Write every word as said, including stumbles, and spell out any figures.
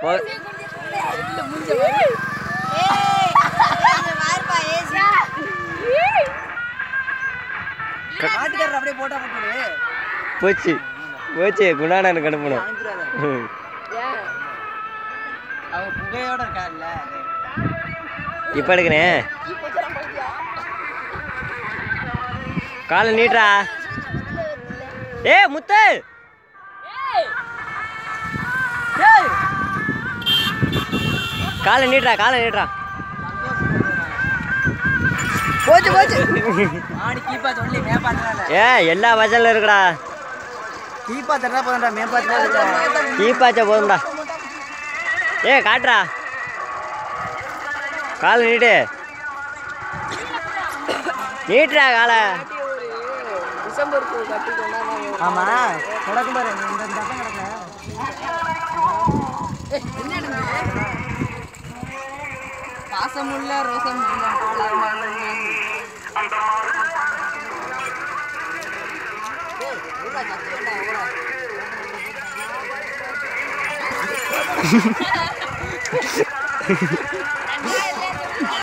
போச்சு போச்சு குணானனுக்கு அனுப்பணும். இப்ப எடுக்கிறேன். காலை நீட்டா. ஏ முத்து காலை நீட்டா காலை நீட்டா. போச்சு போச்சு. ஏ எல்லா வசல்ல இருக்குடா. கீப்பா தரா போதும்டா மேம்பாத்துல கீப்பாச்சா போதும்டா. ஏ காட்டுறா காலை நீட்டு நீட்டுறா காலை. ஆமா நடக்கும் பாரு இந்த தப்பம் கிடக்கல. பாசமுள்ள ரோசம் Ha ha ha.